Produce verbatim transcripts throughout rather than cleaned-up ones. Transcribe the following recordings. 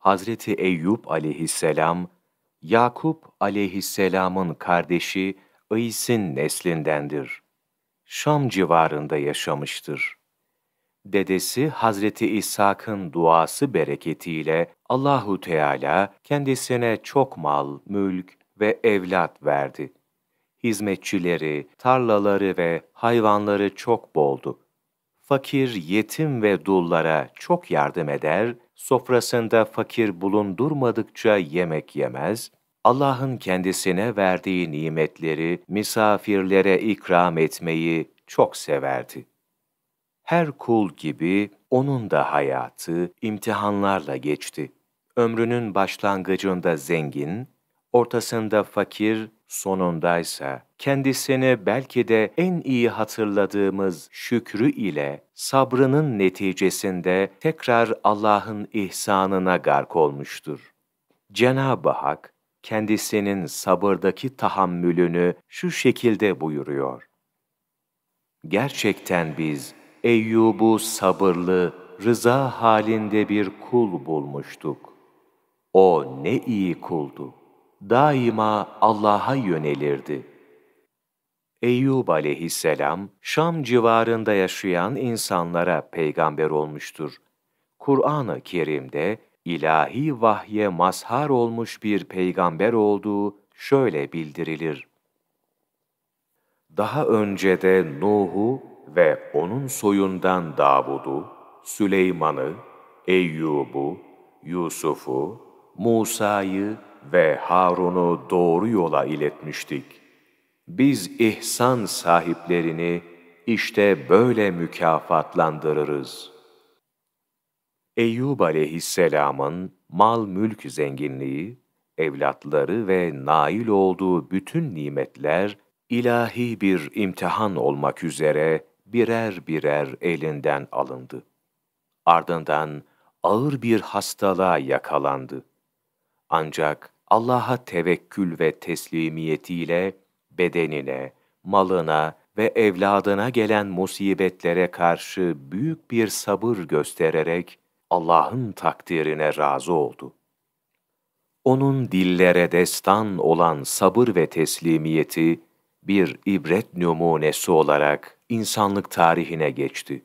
Hazreti Eyyub aleyhisselam, Yakup aleyhisselamın kardeşi İs'in neslindendir. Şam civarında yaşamıştır. Dedesi Hazreti İshak'ın duası bereketiyle Allahu Teala kendisine çok mal, mülk ve evlat verdi. Hizmetçileri, tarlaları ve hayvanları çok boldu. Fakir, yetim ve dullara çok yardım eder, sofrasında fakir bulundurmadıkça yemek yemez, Allah'ın kendisine verdiği nimetleri misafirlere ikram etmeyi çok severdi. Her kul gibi onun da hayatı imtihanlarla geçti. Ömrünün başlangıcında zengin, ortasında fakir, sonundaysa kendisini belki de en iyi hatırladığımız şükrü ile sabrının neticesinde tekrar Allah'ın ihsanına gark olmuştur. Cenab-ı Hak kendisinin sabırdaki tahammülünü şu şekilde buyuruyor: Gerçekten biz Eyyub'u sabırlı, rıza halinde bir kul bulmuştuk. O ne iyi kuldu. Daima Allah'a yönelirdi. Eyyub aleyhisselam, Şam civarında yaşayan insanlara peygamber olmuştur. Kur'an-ı Kerim'de ilahi vahye mazhar olmuş bir peygamber olduğu şöyle bildirilir. Daha önce de Nuh'u ve onun soyundan Davud'u, Süleyman'ı, Eyyub'u, Yusuf'u, Musa'yı ve Harun'u doğru yola iletmiştik. Biz ihsan sahiplerini işte böyle mükafatlandırırız. Eyyub aleyhisselamın mal mülk zenginliği, evlatları ve nail olduğu bütün nimetler, ilahi bir imtihan olmak üzere birer birer elinden alındı. Ardından ağır bir hastalığa yakalandı. Ancak Allah'a tevekkül ve teslimiyetiyle bedenine, malına ve evladına gelen musibetlere karşı büyük bir sabır göstererek Allah'ın takdirine razı oldu. Onun dillere destan olan sabır ve teslimiyeti, bir ibret numunesi olarak insanlık tarihine geçti.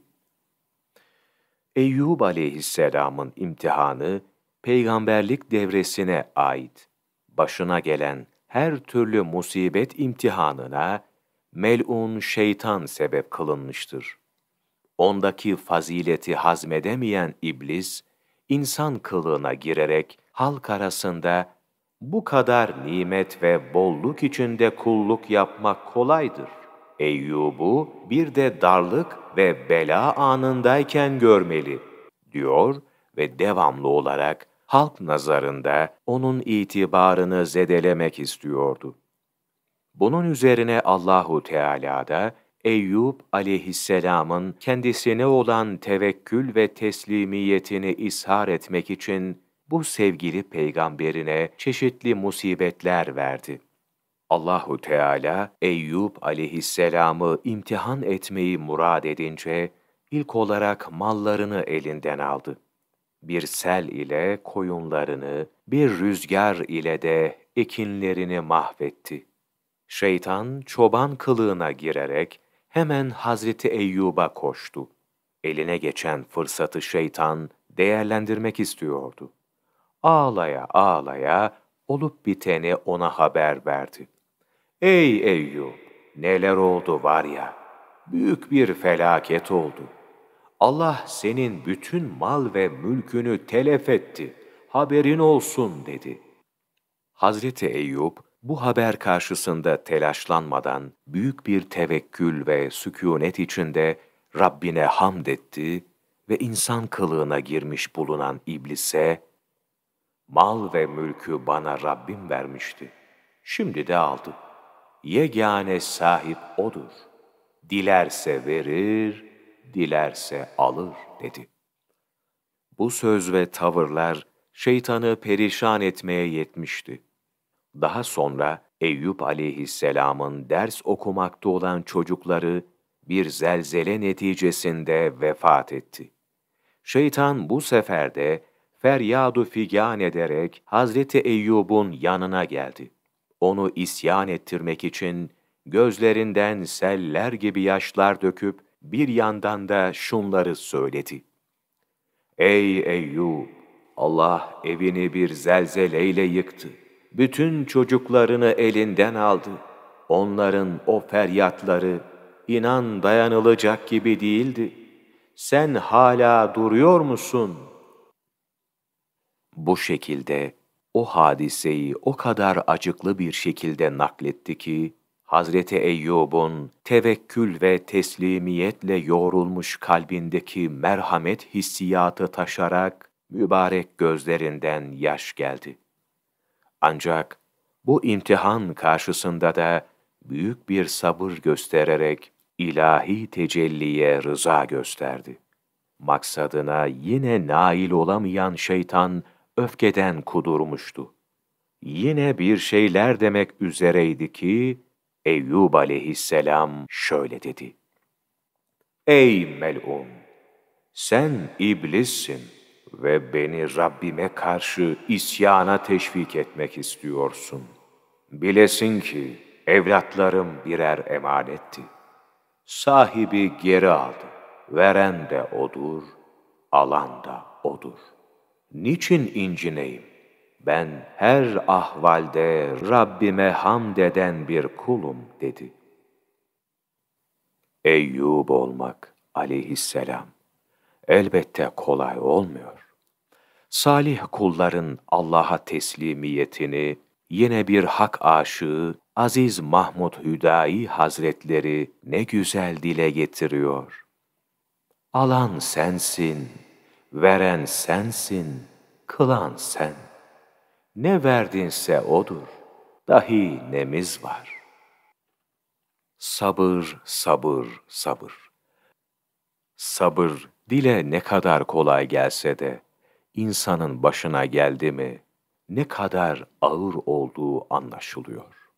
Eyyub aleyhisselamın imtihanı, peygamberlik devresine ait. Başına gelen her türlü musibet imtihanına, mel'un şeytan sebep kılınmıştır. Ondaki fazileti hazmedemeyen iblis, insan kılığına girerek halk arasında, bu kadar nimet ve bolluk içinde kulluk yapmak kolaydır. Eyyub'u bir de darlık ve bela anındayken görmeli, diyor ve devamlı olarak halk nazarında onun itibarını zedelemek istiyordu. Bunun üzerine Allahu Teala da Eyyub aleyhisselamın kendisine olan tevekkül ve teslimiyetini ishar etmek için bu sevgili peygamberine çeşitli musibetler verdi. Allahu Teala Eyyub aleyhisselamı imtihan etmeyi murad edince ilk olarak mallarını elinden aldı. Bir sel ile koyunlarını, bir rüzgar ile de ekinlerini mahvetti. Şeytan çoban kılığına girerek hemen Hazreti Eyyub'a koştu. Eline geçen fırsatı şeytan değerlendirmek istiyordu. Ağlaya ağlaya olup biteni ona haber verdi. Ey Eyyub! Neler oldu var ya, büyük bir felaket oldu. Allah senin bütün mal ve mülkünü telef etti, haberin olsun dedi. Hazreti Eyyub, bu haber karşısında telaşlanmadan, büyük bir tevekkül ve sükûnet içinde Rabbine hamd etti ve insan kılığına girmiş bulunan iblise, mal ve mülkü bana Rabbim vermişti, şimdi de aldı. Yegâne sahip O'dur. Dilerse verir, dilerse alır dedi. Bu söz ve tavırlar şeytanı perişan etmeye yetmişti. Daha sonra Eyyub aleyhisselamın ders okumakta olan çocukları bir zelzele neticesinde vefat etti. Şeytan bu sefer de feryadu figan ederek Hazreti Eyyub'un yanına geldi. Onu isyan ettirmek için gözlerinden seller gibi yaşlar döküp bir yandan da şunları söyledi. Ey Eyyub! Allah evini bir zelzeleyle yıktı. Bütün çocuklarını elinden aldı. Onların o feryatları inan dayanılacak gibi değildi. Sen hala duruyor musun? Bu şekilde o hadiseyi o kadar acıklı bir şekilde nakletti ki, Hazreti Eyyub'un tevekkül ve teslimiyetle yoğrulmuş kalbindeki merhamet hissiyatı taşarak mübarek gözlerinden yaş geldi. Ancak bu imtihan karşısında da büyük bir sabır göstererek ilahi tecelliye rıza gösterdi. Maksadına yine nail olamayan şeytan öfkeden kudurmuştu. Yine bir şeyler demek üzereydi ki, Eyyub aleyhisselam şöyle dedi. Ey melun! Sen iblissin ve beni Rabbime karşı isyana teşvik etmek istiyorsun. Bilesin ki evlatlarım birer emanetti. Sahibi geri aldı. Veren de O'dur, alan da O'dur. Niçin incineyim? Ben her ahvalde Rabbime hamd eden bir kulum dedi. Eyyub olmak aleyhisselam elbette kolay olmuyor. Salih kulların Allah'a teslimiyetini yine bir hak aşığı Aziz Mahmud Hüdayi Hazretleri ne güzel dile getiriyor. Alan sensin, veren sensin, kılan sen. Ne verdinse O'dur, dahi nemiz var. Sabır, sabır, sabır. Sabır dile ne kadar kolay gelse de, insanın başına geldi mi, ne kadar ağır olduğu anlaşılıyor.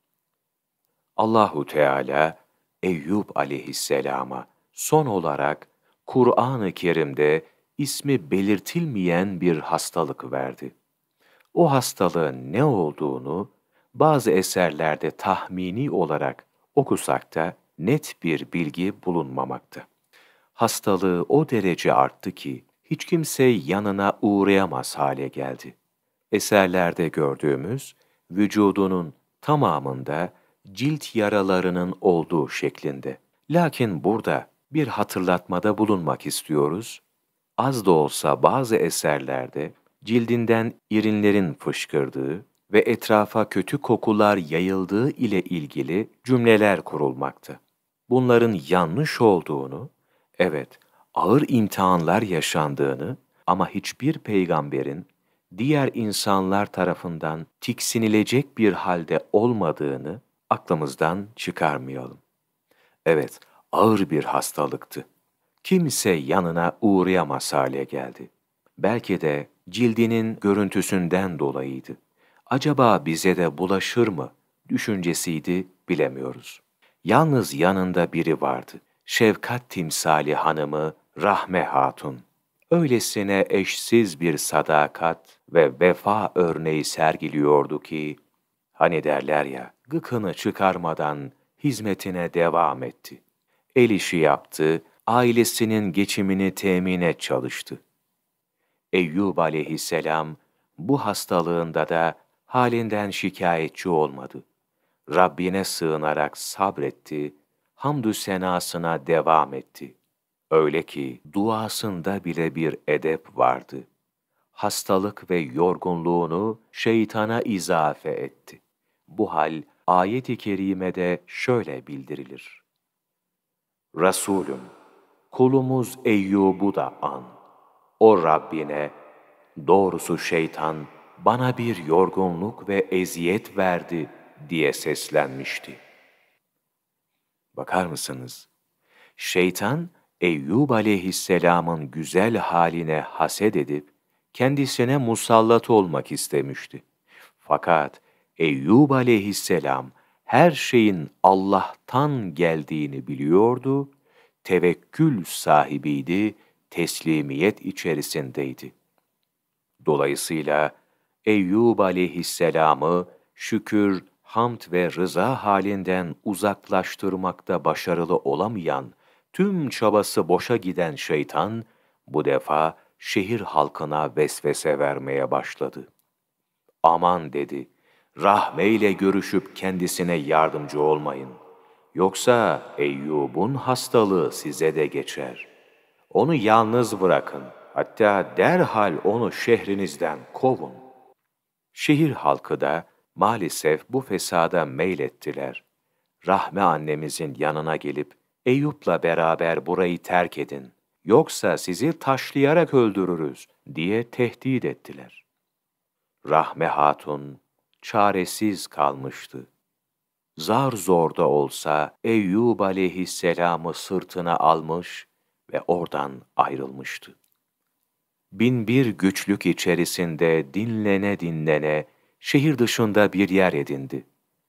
Allahu Teala Eyyub aleyhisselama son olarak Kur'an-ı Kerim'de ismi belirtilmeyen bir hastalık verdi. O hastalığın ne olduğunu bazı eserlerde tahmini olarak okusak da net bir bilgi bulunmamakta. Hastalığı o derece arttı ki hiç kimse yanına uğrayamaz hale geldi. Eserlerde gördüğümüz vücudunun tamamında cilt yaralarının olduğu şeklinde. Lakin burada bir hatırlatmada bulunmak istiyoruz. Az da olsa bazı eserlerde cildinden irinlerin fışkırdığı ve etrafa kötü kokular yayıldığı ile ilgili cümleler kurulmakta. Bunların yanlış olduğunu, evet, ağır imtihanlar yaşandığını ama hiçbir peygamberin diğer insanlar tarafından tiksinilecek bir halde olmadığını aklımızdan çıkarmayalım. Evet, ağır bir hastalıktı. Kimse yanına uğrayamaz hale geldi. Belki de cildinin görüntüsünden dolayıydı. Acaba bize de bulaşır mı düşüncesiydi, bilemiyoruz. Yalnız yanında biri vardı. Şefkat timsali hanımı Rahme Hatun. Öylesine eşsiz bir sadakat ve vefa örneği sergiliyordu ki, hani derler ya, gıkını çıkarmadan hizmetine devam etti. El işi yaptı, ailesinin geçimini temine çalıştı. Eyyub aleyhisselam bu hastalığında da halinden şikayetçi olmadı. Rabbine sığınarak sabretti, hamdü senasına devam etti. Öyle ki duasında bile bir edep vardı. Hastalık ve yorgunluğunu şeytana izafe etti. Bu hal ayet-i kerimede şöyle bildirilir. Resulüm, kulumuz Eyyub'u da an. O Rabbine, doğrusu şeytan bana bir yorgunluk ve eziyet verdi diye seslenmişti. Bakar mısınız? Şeytan, Eyyub aleyhisselamın güzel haline haset edip, kendisine musallat olmak istemişti. Fakat Eyyub aleyhisselam her şeyin Allah'tan geldiğini biliyordu, tevekkül sahibiydi, teslimiyet içerisindeydi. Dolayısıyla Eyyub aleyhisselamı şükür, hamd ve rıza halinden uzaklaştırmakta başarılı olamayan, tüm çabası boşa giden şeytan, bu defa şehir halkına vesvese vermeye başladı. Aman dedi, rahmeyle görüşüp kendisine yardımcı olmayın. Yoksa Eyyub'un hastalığı size de geçer. Onu yalnız bırakın, hatta derhal onu şehrinizden kovun. Şehir halkı da maalesef bu fesada meylettiler. Rahme annemizin yanına gelip, Eyüp'la beraber burayı terk edin, yoksa sizi taşlayarak öldürürüz diye tehdit ettiler. Rahme Hatun çaresiz kalmıştı. Zar zor da olsa Eyyub aleyhisselamı sırtına almış ve oradan ayrılmıştı. Binbir güçlük içerisinde dinlene dinlene şehir dışında bir yer edindi.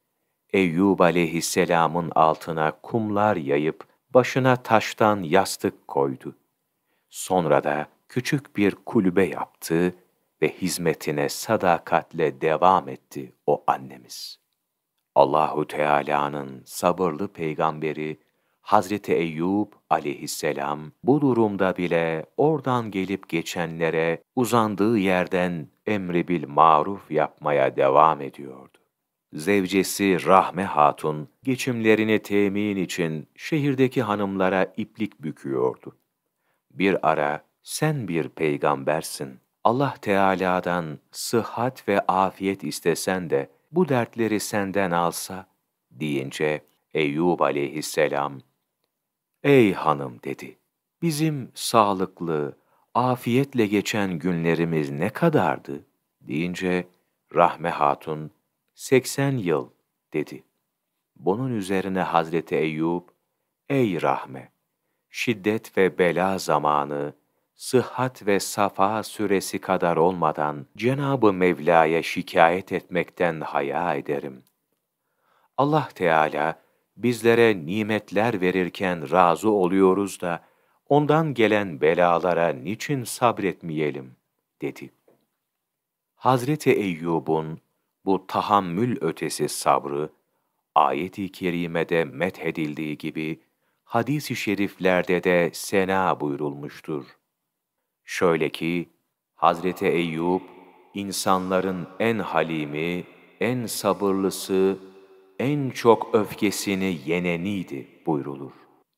Eyyub aleyhisselamın altına kumlar yayıp başına taştan yastık koydu. Sonra da küçük bir kulübe yaptı ve hizmetine sadakatle devam etti o annemiz. Allahu Teala'nın sabırlı peygamberi Hazreti Eyyub aleyhisselam bu durumda bile oradan gelip geçenlere uzandığı yerden emri bil maruf yapmaya devam ediyordu. Zevcesi Rahme Hatun geçimlerini temin için şehirdeki hanımlara iplik büküyordu. Bir ara sen bir peygambersin, Allah Teala'dan sıhhat ve afiyet istesen de bu dertleri senden alsa deyince Eyyub aleyhisselam, ''Ey hanım'' dedi, ''bizim sağlıklı, afiyetle geçen günlerimiz ne kadardı?'' deyince Rahme Hatun, seksen yıl dedi. Bunun üzerine Hazreti Eyyub, ''Ey Rahme, şiddet ve bela zamanı, sıhhat ve safa süresi kadar olmadan Cenab-ı Mevla'ya şikayet etmekten haya ederim. Allah Teala bizlere nimetler verirken razı oluyoruz da ondan gelen belalara niçin sabretmeyelim?'' dedi. Hazreti Eyyub'un bu tahammül ötesi sabrı, ayet-i kerimede methedildiği gibi, hadis-i şeriflerde de sena buyurulmuştur. Şöyle ki, Hazreti Eyyub, insanların en halimi, en sabırlısı, en çok öfkesini yeneniydi buyrulur.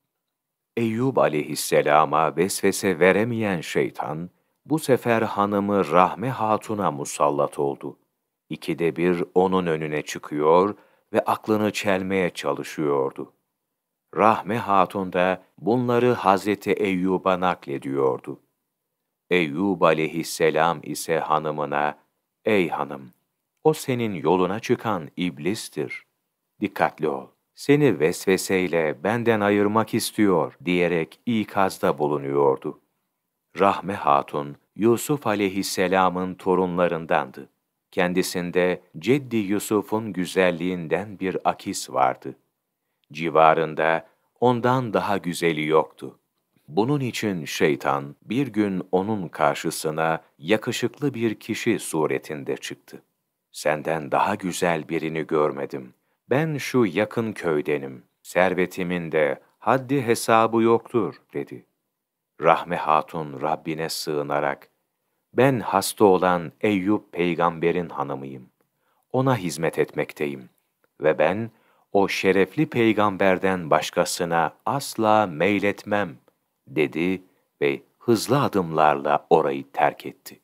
Eyyub aleyhisselama vesvese veremeyen şeytan, bu sefer hanımı Rahme Hatun'a musallat oldu. İkide bir onun önüne çıkıyor ve aklını çelmeye çalışıyordu. Rahme Hatun da bunları Hazreti Eyyub'a naklediyordu. Eyyub aleyhisselam ise hanımına, ''Ey hanım, o senin yoluna çıkan iblistir. Dikkatli ol, seni vesveseyle benden ayırmak istiyor.'' diyerek ikazda bulunuyordu. Rahme Hatun, Yusuf aleyhisselamın torunlarındandı. Kendisinde Ceddi Yusuf'un güzelliğinden bir akis vardı. Civarında ondan daha güzeli yoktu. Bunun için şeytan bir gün onun karşısına yakışıklı bir kişi suretinde çıktı. ''Senden daha güzel birini görmedim. Ben şu yakın köydenim. Servetimin de haddi hesabı yoktur.'' dedi. Rahme Hatun Rabbine sığınarak, ''Ben hasta olan Eyyub peygamberin hanımıyım. Ona hizmet etmekteyim ve ben o şerefli peygamberden başkasına asla meyletmem.'' dedi ve hızlı adımlarla orayı terk etti.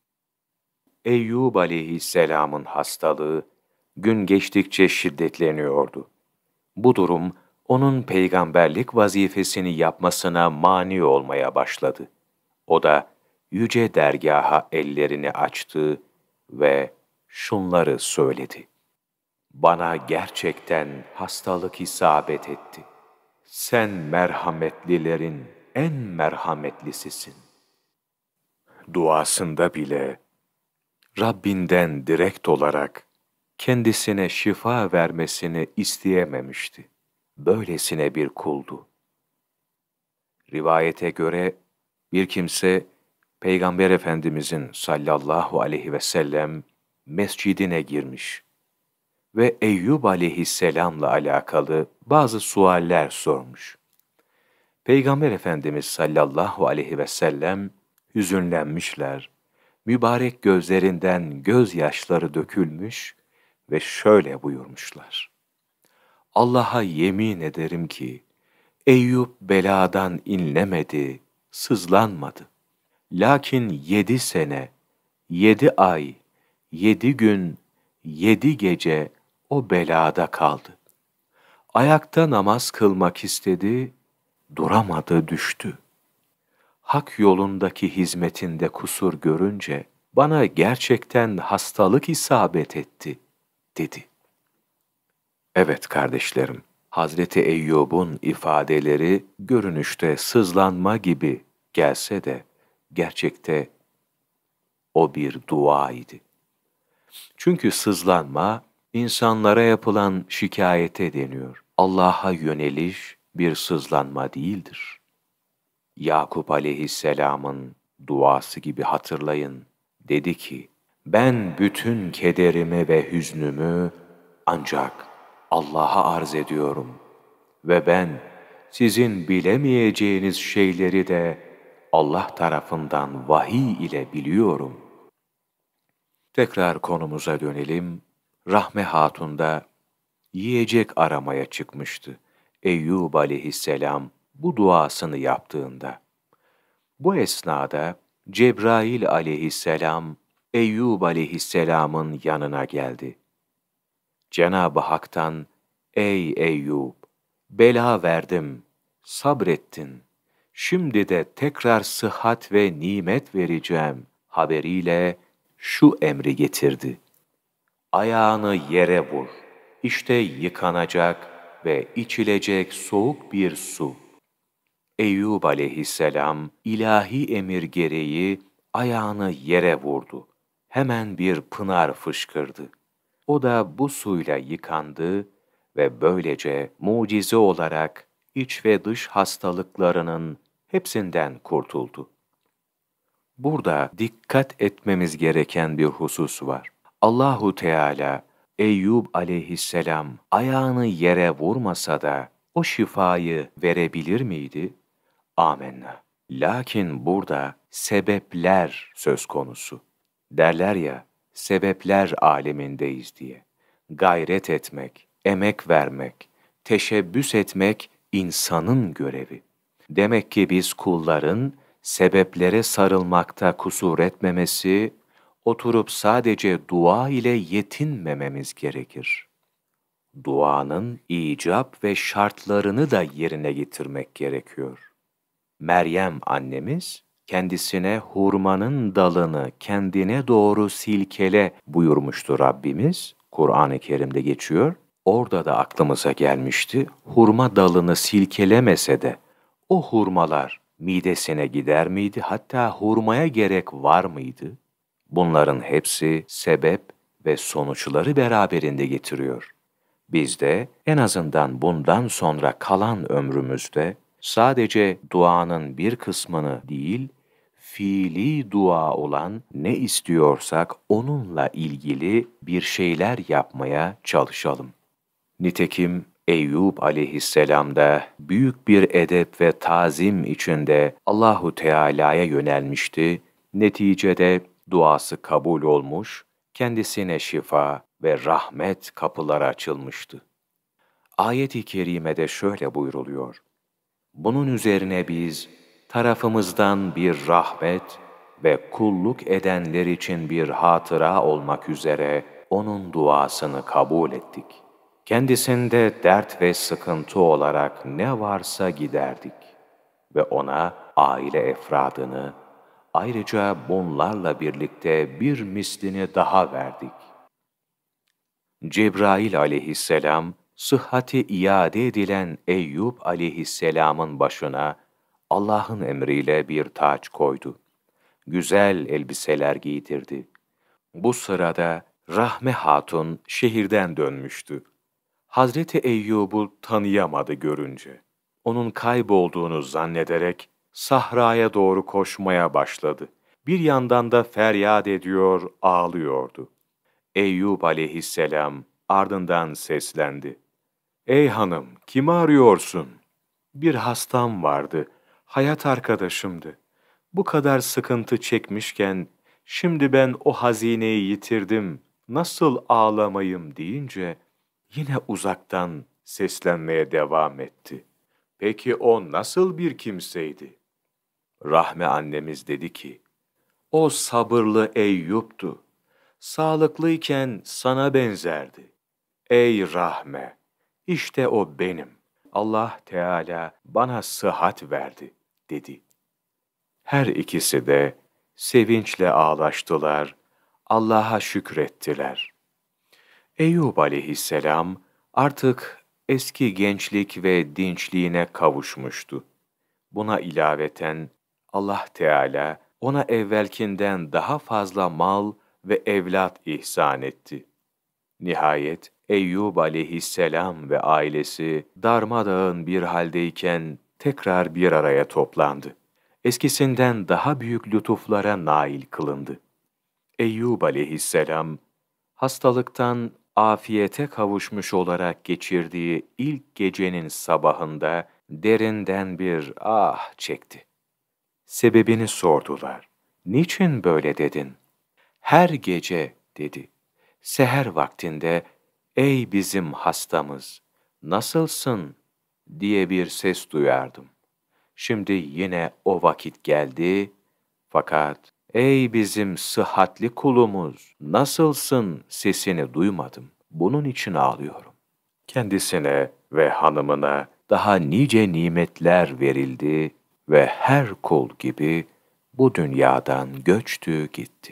Eyyub aleyhisselamın hastalığı gün geçtikçe şiddetleniyordu. Bu durum onun peygamberlik vazifesini yapmasına mani olmaya başladı. O da yüce dergaha ellerini açtı ve şunları söyledi: ''Bana gerçekten hastalık isabet etti. Sen merhametlilerin en merhametlisisin.'' Duasında bile Rabbinden direkt olarak kendisine şifa vermesini isteyememişti. Böylesine bir kuldu. Rivayete göre bir kimse Peygamber Efendimizin sallallahu aleyhi ve sellem mescidine girmiş ve Eyyub aleyhisselamla alakalı bazı sualler sormuş. Peygamber Efendimiz sallallahu aleyhi ve sellem hüzünlenmişler, mübarek gözlerinden gözyaşları dökülmüş ve şöyle buyurmuşlar. Allah'a yemin ederim ki, Eyyub beladan inlemedi, sızlanmadı. Lakin yedi sene, yedi ay, yedi gün, yedi gece o belada kaldı. Ayakta namaz kılmak istedi, duramadı düştü. Hak yolundaki hizmetinde kusur görünce, bana gerçekten hastalık isabet etti, dedi. Evet kardeşlerim, Hazreti Eyyub'un ifadeleri görünüşte sızlanma gibi gelse de, gerçekte o bir dua idi. Çünkü sızlanma, insanlara yapılan şikayete deniyor. Allah'a yöneliş bir sızlanma değildir. Yakup aleyhisselamın duası gibi hatırlayın. Dedi ki, ben bütün kederimi ve hüznümü ancak Allah'a arz ediyorum ve ben sizin bilemeyeceğiniz şeyleri de Allah tarafından vahiy ile biliyorum. Tekrar konumuza dönelim. Rahme Hatun da yiyecek aramaya çıkmıştı. Eyyub aleyhisselam bu duasını yaptığında. Bu esnada Cebrail aleyhisselam Eyyub aleyhisselamın yanına geldi. Cenab-ı Hak'tan, ey Eyyub, bela verdim, sabrettin. Şimdi de tekrar sıhhat ve nimet vereceğim haberiyle şu emri getirdi. Ayağını yere vur. İşte yıkanacak ve içilecek soğuk bir su. Eyyub aleyhisselam ilahi emir gereği ayağını yere vurdu. Hemen bir pınar fışkırdı. O da bu suyla yıkandı ve böylece mucize olarak iç ve dış hastalıklarının hepsinden kurtuldu. Burada dikkat etmemiz gereken bir husus var. Allahu Teala Eyyub aleyhisselam ayağını yere vurmasa da o şifayı verebilir miydi? Âmennâ. Lakin burada sebepler söz konusu. Derler ya, sebepler alemindeyiz diye. Gayret etmek, emek vermek, teşebbüs etmek insanın görevi. Demek ki biz kulların sebeplere sarılmakta kusur etmemesi, oturup sadece dua ile yetinmememiz gerekir. Duanın icap ve şartlarını da yerine getirmek gerekiyor. Meryem annemiz, kendisine hurmanın dalını kendine doğru silkele buyurmuştu Rabbimiz. Kur'an-ı Kerim'de geçiyor. Orada da aklımıza gelmişti. Hurma dalını silkelemese de o hurmalar midesine gider miydi? Hatta hurmaya gerek var mıydı? Bunların hepsi sebep ve sonuçları beraberinde getiriyor. Biz de en azından bundan sonra kalan ömrümüzde sadece duanın bir kısmını değil, fiili dua olan ne istiyorsak onunla ilgili bir şeyler yapmaya çalışalım. Nitekim Eyyub aleyhisselam da büyük bir edep ve tazim içinde Allahu Teala'ya yönelmişti. Neticede duası kabul olmuş, kendisine şifa ve rahmet kapıları açılmıştı. Ayet-i kerimede şöyle buyruluyor. Bunun üzerine biz tarafımızdan bir rahmet ve kulluk edenler için bir hatıra olmak üzere onun duasını kabul ettik. Kendisinde dert ve sıkıntı olarak ne varsa giderdik ve ona aile efradını, ayrıca bunlarla birlikte bir mislini daha verdik. Cebrail aleyhisselam, sıhhati iade edilen Eyyub aleyhisselamın başına Allah'ın emriyle bir taç koydu. Güzel elbiseler giydirdi. Bu sırada Rahme Hatun şehirden dönmüştü. Hazreti Eyyub'u tanıyamadı görünce. Onun kaybolduğunu zannederek sahraya doğru koşmaya başladı. bir yandan da feryat ediyor, ağlıyordu. Eyyub aleyhisselam ardından seslendi. "Ey hanım, kimi arıyorsun?" "Bir hastam vardı, hayat arkadaşımdı. Bu kadar sıkıntı çekmişken, şimdi ben o hazineyi yitirdim, nasıl ağlamayım?" deyince, yine uzaktan seslenmeye devam etti. "Peki o nasıl bir kimseydi?" Rahme annemiz dedi ki, "O sabırlı Eyyub'tu. Sağlıklıyken sana benzerdi." "Ey Rahme, işte o benim. Allah Teala bana sıhhat verdi." dedi. Her ikisi de sevinçle ağlaştılar, Allah'a şükrettiler. Eyyub aleyhisselam artık eski gençlik ve dinçliğine kavuşmuştu. Buna ilaveten Allah Teala ona evvelkinden daha fazla mal ve evlat ihsan etti. Nihayet Eyyub aleyhisselam ve ailesi darmadağın bir haldeyken tekrar bir araya toplandı. Eskisinden daha büyük lütuflara nail kılındı. Eyyub aleyhisselam, hastalıktan afiyete kavuşmuş olarak geçirdiği ilk gecenin sabahında derinden bir ah çekti. Sebebini sordular. "Niçin böyle dedin?" "Her gece," dedi, "seher vaktinde, 'Ey bizim hastamız, nasılsın?' diye bir ses duyardım. Şimdi yine o vakit geldi, fakat 'Ey bizim sıhhatli kulumuz, nasılsın?' sesini duymadım. Bunun için ağlıyorum." Kendisine ve hanımına daha nice nimetler verildi ve her kul gibi bu dünyadan göçtü gitti.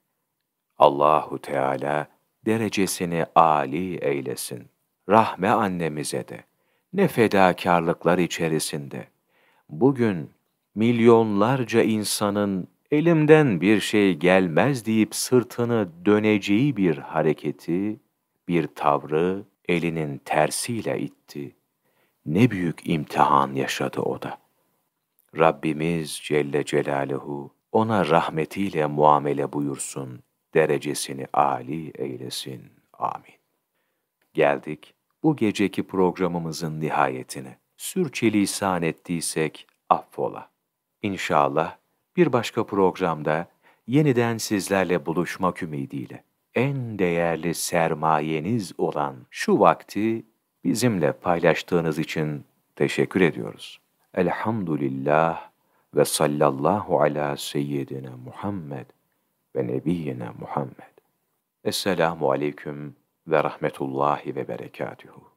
Allahu Teala derecesini âli eylesin. Rahme annemize de ne fedakarlıklar içerisinde bugün milyonlarca insanın elimden bir şey gelmez deyip sırtını döneceği bir hareketi, bir tavrı elinin tersiyle itti. Ne büyük imtihan yaşadı o da. Rabbimiz Celle Celaluhu ona rahmetiyle muamele buyursun, derecesini âli eylesin. Amin. Geldik bu geceki programımızın nihayetine. Sürçülisan ettiysek affola. İnşallah bir başka programda yeniden sizlerle buluşmak ümidiyle en değerli sermayeniz olan şu vakti bizimle paylaştığınız için teşekkür ediyoruz. Elhamdülillah ve sallallahu ala seyyidina Muhammed ve nebiyyina Muhammed. Esselamu aleyküm ve rahmetullahi ve berekatuhu.